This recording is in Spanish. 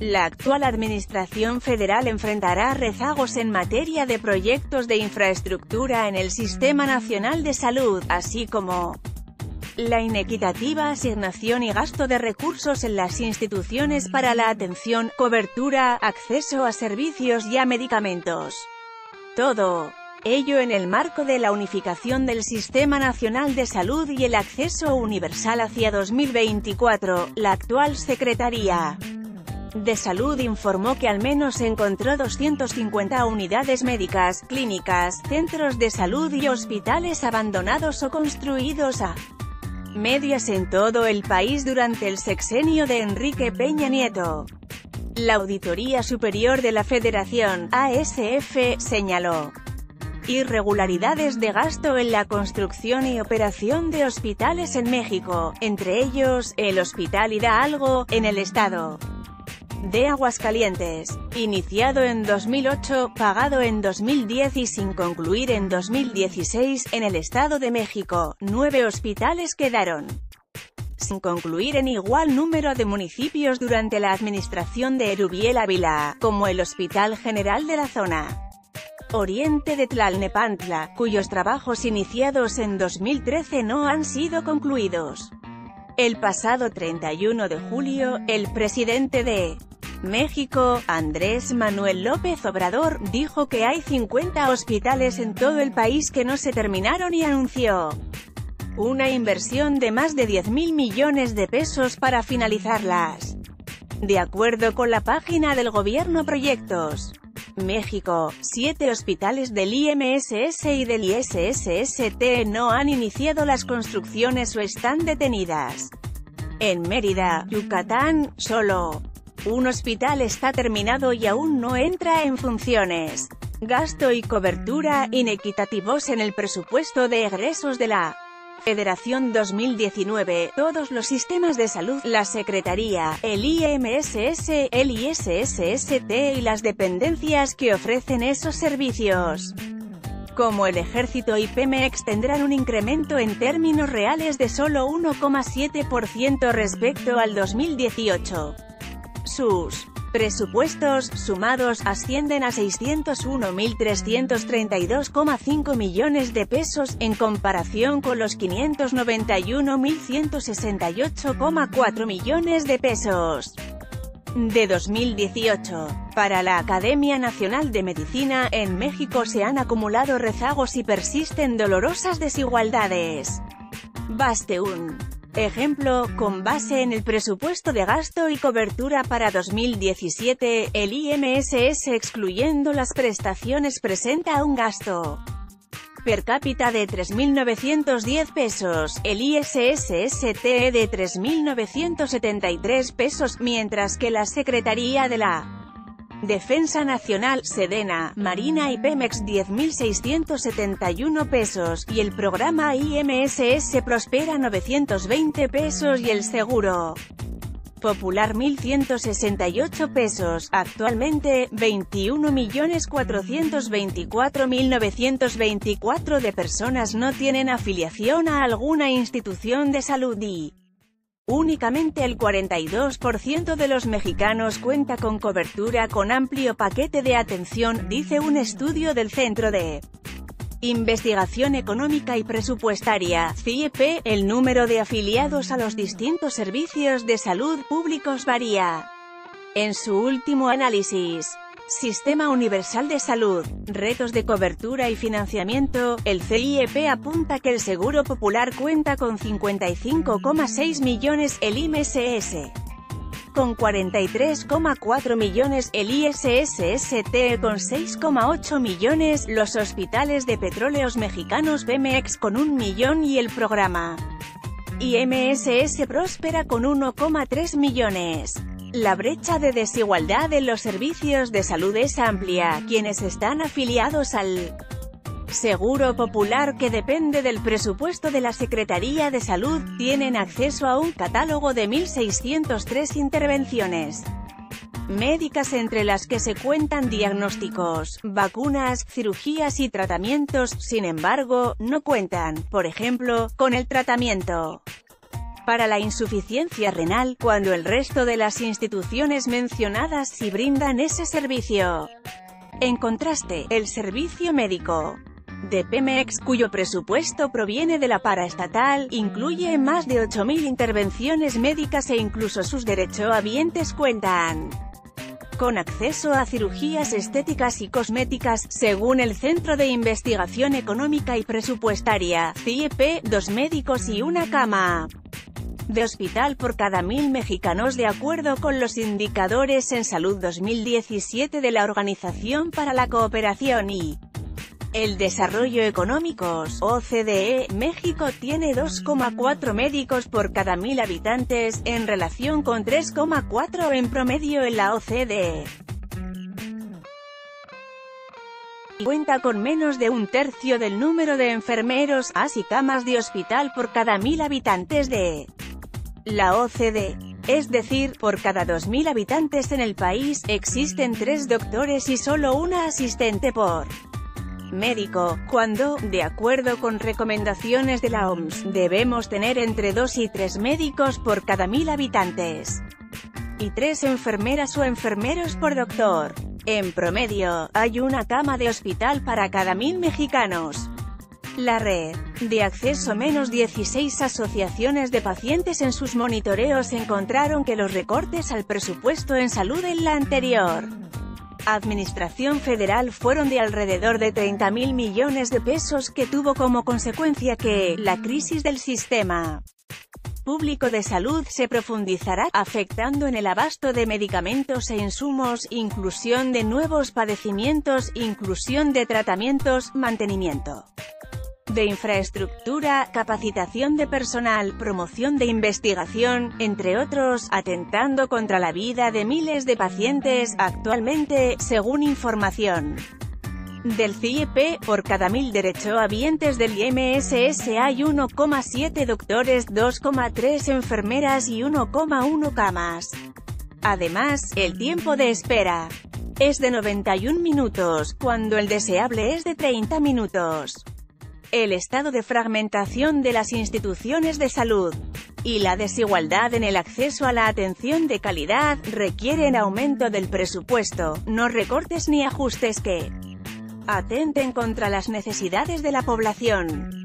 La actual administración federal enfrentará rezagos en materia de proyectos de infraestructura en el Sistema Nacional de Salud, así como la inequitativa asignación y gasto de recursos en las instituciones para la atención, cobertura, acceso a servicios y a medicamentos. Todo ello en el marco de la unificación del Sistema Nacional de Salud y el acceso universal hacia 2024, la actual Secretaría de Salud informó que al menos encontró 250 unidades médicas, clínicas, centros de salud y hospitales abandonados o construidos a medias en todo el país durante el sexenio de Enrique Peña Nieto. La Auditoría Superior de la Federación, ASF, señaló irregularidades de gasto en la construcción y operación de hospitales en México, entre ellos, el Hospital Hidalgo, en el estado de Aguascalientes, iniciado en 2008, pagado en 2010 y sin concluir en 2016, en el Estado de México, 9 hospitales quedaron sin concluir en igual número de municipios durante la administración de Erubiel Ávila, como el Hospital General de la Zona Oriente de Tlalnepantla, cuyos trabajos iniciados en 2013 no han sido concluidos. El pasado 31 de julio, el presidente de México, Andrés Manuel López Obrador, dijo que hay 50 hospitales en todo el país que no se terminaron y anunció una inversión de más de 10.000 millones de pesos para finalizarlas. De acuerdo con la página del gobierno Proyectos México, 7 hospitales del IMSS y del ISSST no han iniciado las construcciones o están detenidas. En Mérida, Yucatán, solo un hospital está terminado y aún no entra en funciones. Gasto y cobertura inequitativos en el presupuesto de egresos de la Federación 2019, todos los sistemas de salud, la Secretaría, el IMSS, el ISSST y las dependencias que ofrecen esos servicios, como el Ejército y Pemex, tendrán un incremento en términos reales de solo 1,7% respecto al 2018. Sus presupuestos, sumados, ascienden a 601.332,5 millones de pesos, en comparación con los 591.168,4 millones de pesos de 2018. Para la Academia Nacional de Medicina, en México se han acumulado rezagos y persisten dolorosas desigualdades. Baste un ejemplo, con base en el presupuesto de gasto y cobertura para 2017, el IMSS excluyendo las prestaciones presenta un gasto per cápita de 3.910 pesos, el ISSST de 3.973 pesos, mientras que la Secretaría de la Defensa Nacional, Sedena, Marina y Pemex 10.671 pesos, y el programa IMSS Prospera 920 pesos y el Seguro Popular 1.168 pesos. Actualmente, 21.424.924 de personas no tienen afiliación a alguna institución de salud y únicamente el 42% de los mexicanos cuenta con cobertura con amplio paquete de atención, dice un estudio del Centro de Investigación Económica y Presupuestaria, CIEP. El número de afiliados a los distintos servicios de salud públicos varía. En su último análisis, Sistema Universal de Salud, retos de cobertura y financiamiento, el CIEP apunta que el Seguro Popular cuenta con 55,6 millones, el IMSS con 43,4 millones, el ISSST con 6,8 millones, los hospitales de petróleos mexicanos Pemex con 1 millón y el programa IMSS Próspera con 1,3 millones. La brecha de desigualdad en los servicios de salud es amplia. Quienes están afiliados al Seguro Popular, que depende del presupuesto de la Secretaría de Salud, tienen acceso a un catálogo de 1.603 intervenciones médicas, entre las que se cuentan diagnósticos, vacunas, cirugías y tratamientos. Sin embargo, no cuentan, por ejemplo, con el tratamiento para la insuficiencia renal, cuando el resto de las instituciones mencionadas sí brindan ese servicio. En contraste, el servicio médico de Pemex, cuyo presupuesto proviene de la paraestatal, incluye más de 8.000 intervenciones médicas e incluso sus derechohabientes cuentan con acceso a cirugías estéticas y cosméticas, según el Centro de Investigación Económica y Presupuestaria, CIEP, 2 médicos y una cama de hospital por cada 1.000 mexicanos de acuerdo con los indicadores en salud 2017 de la Organización para la Cooperación y el Desarrollo Económicos, OCDE. México tiene 2,4 médicos por cada 1.000 habitantes, en relación con 3,4 en promedio en la OCDE. Cuenta con menos de un tercio del número de enfermeros, y camas de hospital por cada 1.000 habitantes de la OCDE. Es decir, por cada 2.000 habitantes en el país, existen 3 doctores y solo una asistente por médico, cuando, de acuerdo con recomendaciones de la OMS, debemos tener entre 2 y 3 médicos por cada 1.000 habitantes, y 3 enfermeras o enfermeros por doctor. En promedio, hay una cama de hospital para cada 1.000 mexicanos. La red de acceso menos 16 asociaciones de pacientes en sus monitoreos encontraron que los recortes al presupuesto en salud en la anterior Administración Federal fueron de alrededor de 30.000 millones de pesos, que tuvo como consecuencia que la crisis del sistema público de salud se profundizará, afectando en el abasto de medicamentos e insumos, inclusión de nuevos padecimientos, inclusión de tratamientos, mantenimiento de infraestructura, capacitación de personal, promoción de investigación, entre otros, atentando contra la vida de miles de pacientes. Actualmente, según información del CIEP, por cada 1.000 derechohabientes del IMSS hay 1,7 doctores, 2,3 enfermeras y 1,1 camas. Además, el tiempo de espera es de 91 minutos, cuando el deseable es de 30 minutos. El estado de fragmentación de las instituciones de salud y la desigualdad en el acceso a la atención de calidad requieren aumento del presupuesto, no recortes ni ajustes que atenten contra las necesidades de la población.